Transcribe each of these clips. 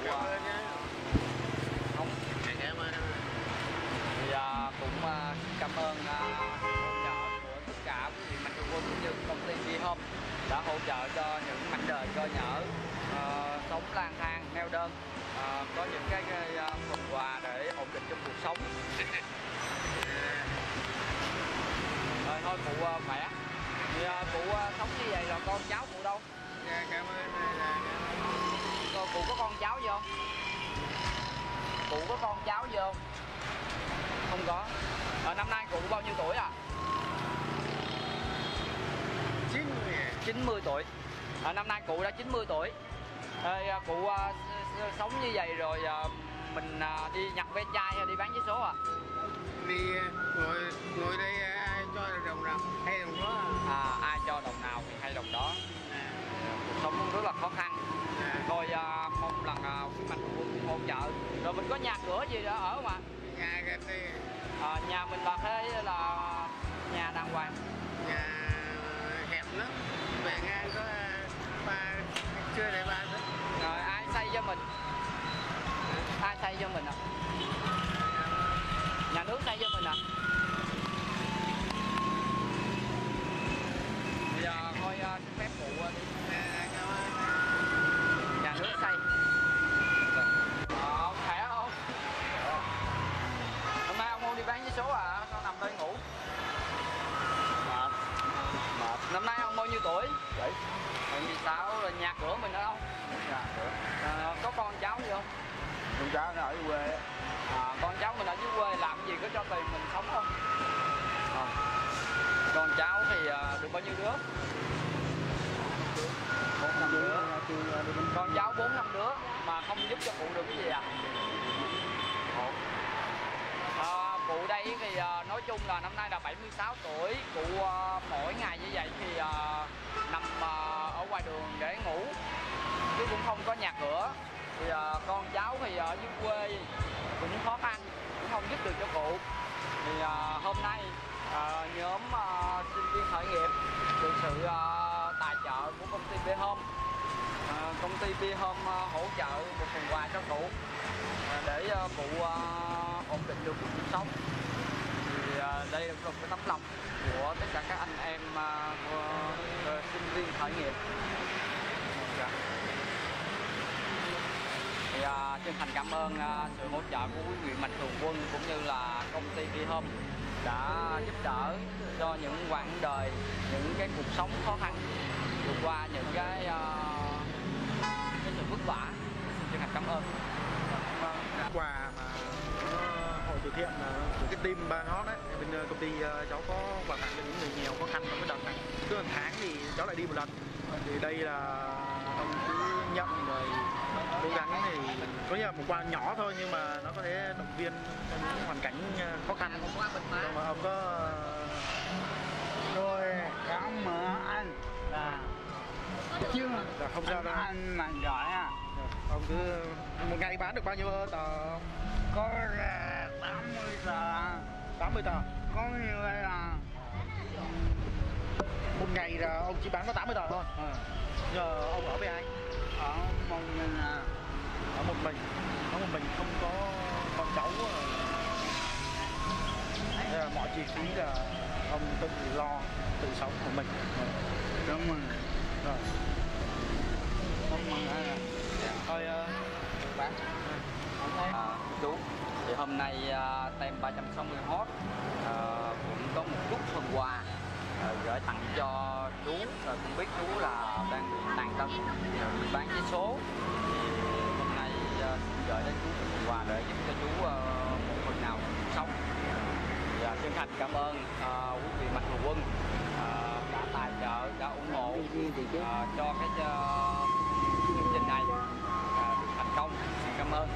không cảm ơn thì cũng cảm ơn hỗ trợ của tất cả quý vị mạnh thường quân cũng như công ty Vhome đã hỗ trợ cho những mảnh đời cơ nhở sống lang thang neo đơn, có những cái phần quà để ổn định trong cuộc sống. Rồi thôi cụ khỏe. Thì cụ sống như vậy rồi con cháu cụ đâu? Dạ cảm ơn. Cụ có con cháu gì không? Cụ có con cháu gì không? Không có. Năm nay cụ bao nhiêu tuổi à? 90 tuổi. Năm nay cụ đã 90 tuổi. Cụ sống như vậy rồi mình đi nhặt ve chai hay đi bán vé số à? Đi ngồi đây ai cho đồng nào hay đồng đó. Ai cho đồng nào thì hay đồng đó. Cuộc sống cũng rất là khó khăn. Thôi mong lần quý mạnh thường quân hỗ trợ. Rồi mình có nhà cửa gì đó ở mà? Nhà gần đây. Nhà mình là thế là nhà đàng hoàng. Nhà hẹp lắm. Về ngang có ba chưa đầy 3 tấc. Rồi ai xây cho mình? Ai xây cho mình à? Nhà nước xây cho mình à? Bây giờ thôi xin phép cụ đi. Nhà nước xây. Ông khỏe không? Hôm nay ông không đi bán vé số à? Sao nằm đây ngủ? Mệt. Năm nay ông bao nhiêu tuổi? 7. Vì sao là nhà cửa mình ở đâu? Có con cháu gì không? Con cháu nó ở dưới quê. Con cháu mình ở dưới quê làm gì có cho tiền mình sống không? Con cháu thì được bao nhiêu đứa? 4-5 đứa. Con cháu 4-5 đứa mà không giúp cho cụ được cái gì à? Cụ đây thì nói chung là năm nay là 76 tuổi. Cụ mỗi ngày như vậy thì nằm ở ngoài đường để ngủ chứ cũng không có nhà cửa. Thì con cháu thì ở dưới quê cũng khó khăn, cũng không giúp được cho cụ. Thì hôm nay nhóm sinh viên khởi nghiệp được sự tài trợ của công ty Vhome, công ty Vhome hỗ trợ một phần quà cho cụ để cụ ổn định được cuộc sống. Thì đây là một cái tấm lòng của tất cả các anh em sinh viên khởi nghiệp. Thì chân thành cảm ơn sự hỗ trợ của quý vị mạnh thường quân cũng như là công ty Vhome đã giúp đỡ cho những quãng đời, những cái cuộc sống khó khăn, vượt qua những cái sự vất vả. Xin chân thành cảm ơn. Quà mà hội từ thiện của cái team Ba Ngót đấy, bên công ty cháu có quà tặng cho những người nghèo khó khăn trong cái đợt này. Cứ một tháng thì cháu lại đi một lần. Thì đây là ông cứ nhận rồi cố gắng thì có nghĩa là một quà nhỏ thôi nhưng mà nó có thể động viên trong những hoàn cảnh khó khăn. Rồi mà ông có tôi cảm ơn anh là chứ không sao đâu. Anh mà giỏi à. Ông cứ một ngày bán được bao nhiêu tờ? Có 80 tờ. 80 tờ. Có nhiều đây là một ngày là ông chỉ bán có 80 tờ thôi. Giờ ông ở với ai? ở một mình à. Ở một mình. Ở một mình không có con cháu. Nên là mọi chi phí là ông tự lo, tự sống của mình. Đúng rồi. Rồi. Không mừng ai à. Thôi bán. Chú thì hôm nay tem 360 hot cũng có một chút phần quà gửi tặng cho chú. Không biết chú là đang bị tàn tật bị bán vé số, thì hôm nay xin gửi đến chú một phần quà để giúp cho chú một phần nào trong cuộc sống. Thì chân thành cảm ơn quý vị mạnh thường quân đã tài trợ, đã ủng hộ cho cái chương trình này được thành công. Xin cảm ơn.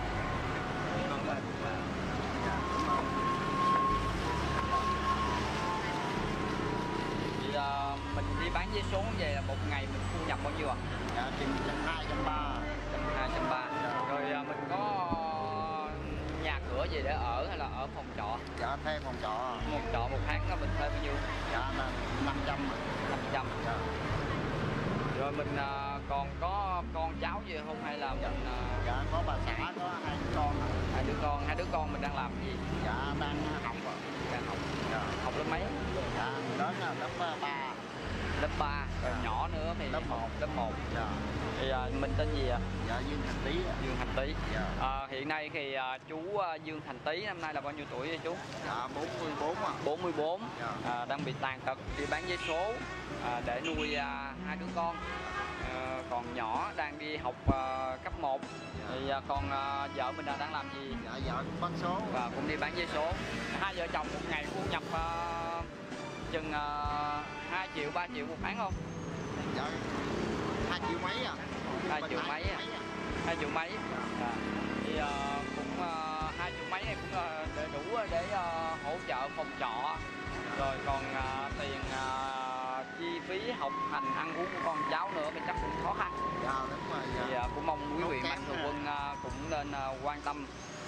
Thì mình đi bán vé số về là một ngày mình thu nhập bao nhiêu ạ? Dạ, chừng 120, 130. Rồi mình có nhà cửa gì để ở hay là ở phòng trọ? dạ thuê phòng trọ. Một trọ một tháng đó mình thuê bao nhiêu? Dạ là 500. 500. Dạ. Rồi mình còn có con cháu gì không hay là mình Dạ có bà xã có 2 con. hai đứa con mình đang làm cái gì? Dạ đang học rồi. Đang học. Dạ. Học lớp mấy? Dạ đến là lớp 3. Lớp 3. Rồi Dạ. nhỏ nữa thì Lớp 1. Lớp 1. Dạ. Thì mình tên gì ạ? Dạ Dương Thành Tý. Dương Thành Tý. Dạ. Hiện nay thì chú Dương Thành Tý năm nay là bao nhiêu tuổi vậy chú? Dạ 44 ạ. 44. Dạ. Đang bị tàn tật đi bán vé số để nuôi 2 đứa con. Còn nhỏ đang đi học cấp 1. Thì còn vợ mình là đang làm gì? Dạ vợ cũng bán số. Và cũng đi bán vé số. Hai vợ chồng một ngày thu nhập chừng 2 triệu 3 triệu một tháng không? Dạ 2 triệu mấy à. 2 triệu mấy à? 2 triệu mấy. Thì cũng 2 triệu mấy này cũng đủ để hỗ trợ phòng trọ. Rồi còn tiền chi phí học hành ăn uống của con cháu nữa thì chắc cũng khó khăn. Dạ đúng rồi. Dạ. Thì cũng mong quý vị mạnh thường quân cũng nên quan tâm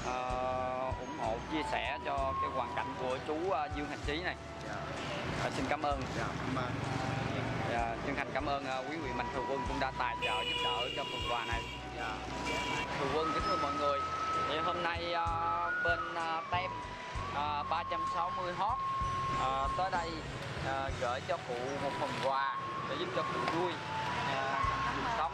ủng hộ chia sẻ cho cái hoàn cảnh của chú Dương Thành Tý này. Dạ. Xin cảm ơn. Dạ cảm ơn. Chân thành cảm ơn quý vị mạnh thường quân cũng đã tài trợ giúp đỡ cho phần quà này. Dạ. Thường quân kính thưa mọi người, thì hôm nay bên tem 360 hot tới đây gửi cho cụ một phần quà để giúp cho cụ vui cuộc sống.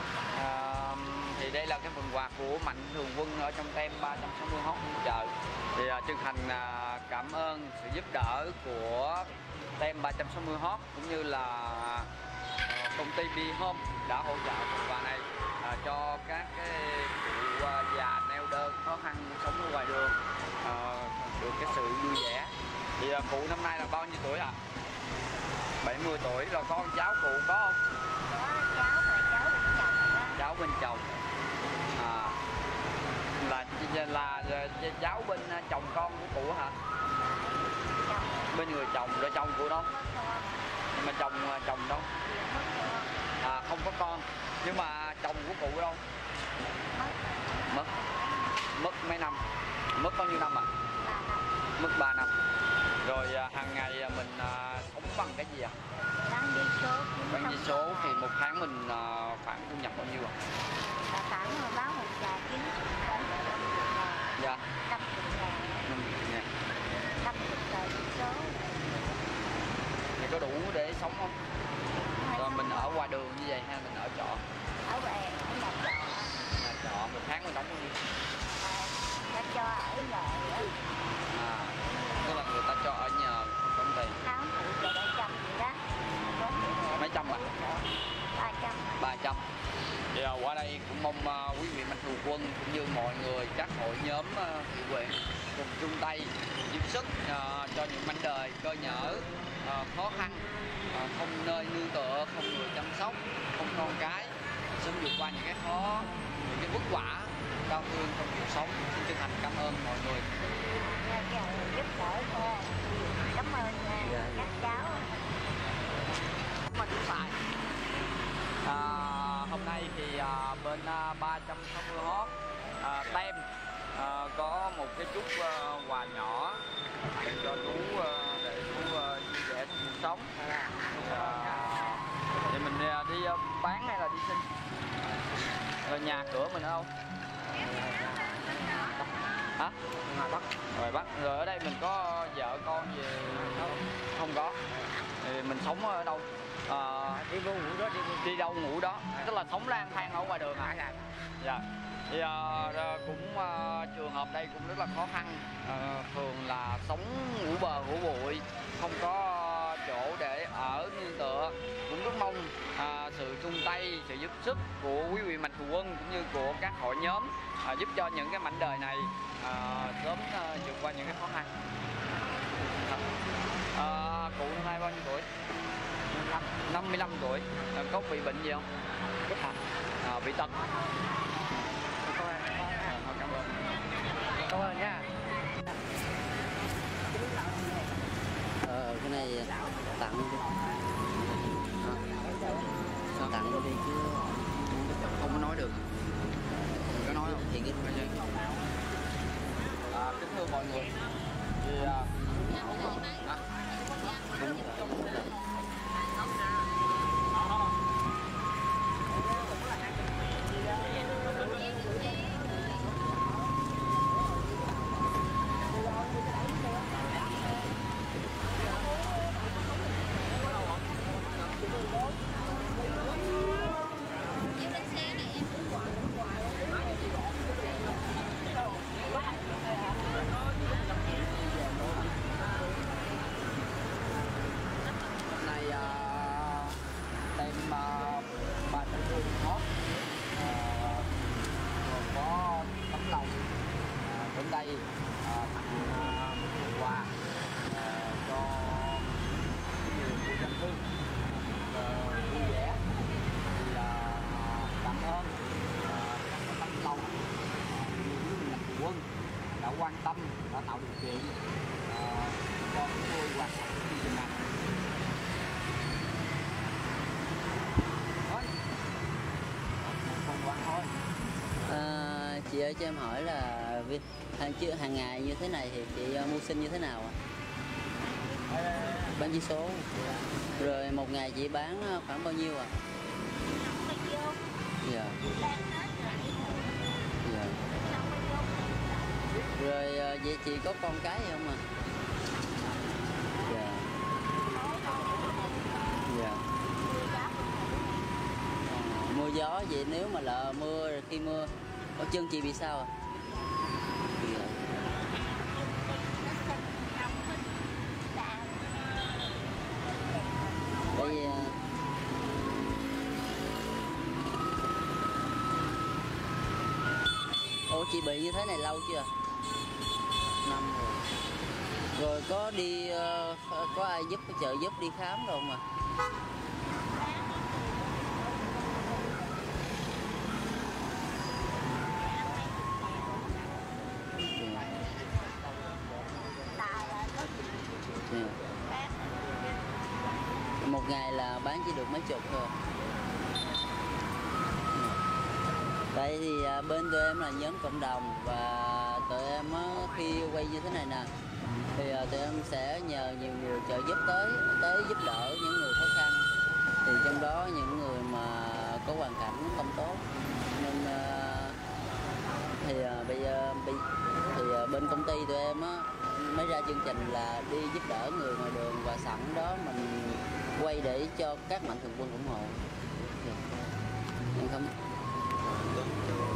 Thì đây là cái phần quà của mạnh thường quân ở trong tem 360 hot hỗ trợ. Thì chân thành cảm ơn sự giúp đỡ của tem 360 hot cũng như là công ty Be Home đã hỗ trợ phần quà này cho các cái cụ già neo đơn khó khăn sống ở ngoài đường được cái sự vui vẻ. Thì cụ năm nay là bao nhiêu tuổi ạ? 70 tuổi. Rồi con cháu cụ có không? Có cháu và cháu bên chồng đó. Cháu bên chồng là cháu bên chồng con của cụ hả? Chồng Bên người chồng. Rồi chồng cụ đâu? có con. Nhưng mà chồng đâu? Không có con. Nhưng mà chồng của cụ đâu? Mất mấy năm? Mất bao nhiêu năm ạ? 3 năm. Mất 3 năm. Rồi hàng ngày mình sống bằng cái gì ạ? Bán vé số. Bán vé số thì một tháng mình khoảng thu nhập bao nhiêu ạ? Là khoảng bán một trà 90 ngàn. Dạ. 50 ngàn. 50 tờ vé số. Thì có đủ để sống không? Rồi mình ở ngoài đường như vậy hay mình ở trọ? Ở về ở nhà trọ. Nhà trọ một tháng mình đóng bao nhiêu? Ta cho ở lại Tức là người ta cho ở nhờ không tốn tiền. tháng phụ cho 700 vậy đó. Mấy trăm ạ? 300. 300. Thì qua đây cũng mong quý vị mạnh thường quân cũng như mọi người, các hội nhóm thiện nguyện cùng chung tay giúp sức cho những mảnh đời cơ nhở khó khăn, không nơi nương tựa, không người chăm sóc, không con cái, sớm vượt qua những cái khó, những cái vất vả đau thương trong cuộc sống. Xin chân thành cảm ơn mọi người. Giúp đỡ cô. Cảm ơn các cháu. Mà chú xài hôm nay thì bên 360 hot tem có một cái chút quà nhỏ tặng cho chú để chú vui vẻ trong cuộc sống. Thì mình đi bán hay là đi xin? Rồi nhà cửa mình ở đâu? Hả? Ngoài Bắc. Rồi ở đây mình có vợ con gì không? Không có. Thì mình sống ở đâu? Đi vô ngủ đó, Đi đâu ngủ đó. Tức là sống lang thang ở ngoài đường hả? Dạ. Thì cũng trường hợp đây cũng rất là khó khăn. Thường là sống ngủ bờ ngủ bụi, không có chỗ để ở nương tựa. Cũng rất mong sự chung tay, sự giúp sức của quý vị mạnh thường quân cũng như của các hội nhóm giúp cho những cái mảnh đời này sớm vượt qua những cái khó khăn. Cụ năm nay bao nhiêu tuổi? 55 tuổi. Có bị bệnh gì không? Bị tật. Cảm ơn. Cảm ơn nha. Cái này tặng đi. Tặng đi chứ Không có nói được. Đừng có nói không? thì cái Kính thưa mọi người, thì này tem ba tấm gương hot, còn có tấm lòng đến đây tặng quà cho nhiều khu dân cư vui vẻ, thì cảm ơn tấm lòng những mạnh thường quân đã quan tâm, đã tạo điều kiện cho chúng tôi hoàn thành chương trình này. Thôi, một phần quà thôi. Chị ơi cho em hỏi là hàng ngày như thế này thì chị mưu sinh như thế nào ạ? Bán vé số. Rồi một ngày chị bán khoảng bao nhiêu ạ? Dạ. Dạ. Rồi vậy chị có con cái gì không ạ? Dạ. Dạ. Mưa gió vậy nếu mà lỡ mưa, khi mưa ở chân chị bị sao ạ? Dạ. Đây ủa chị bị như thế này lâu chưa? Năm rồi. Rồi có đi có ai giúp trợ giúp đi khám rồi không ạ? Một ngày là bán chỉ được mấy chục thôi. Tại thì bên tụi em là nhóm cộng đồng và tụi em khi quay như thế này nè thì tụi em sẽ nhờ nhiều người trợ giúp tới giúp đỡ những người khó khăn, thì trong đó những người mà có hoàn cảnh không tốt nên thì bây giờ thì bên công ty tụi em mới ra chương trình là đi giúp đỡ người ngoài đường, và sẵn đó mình quay để cho các mạnh thường quân ủng hộ. Em không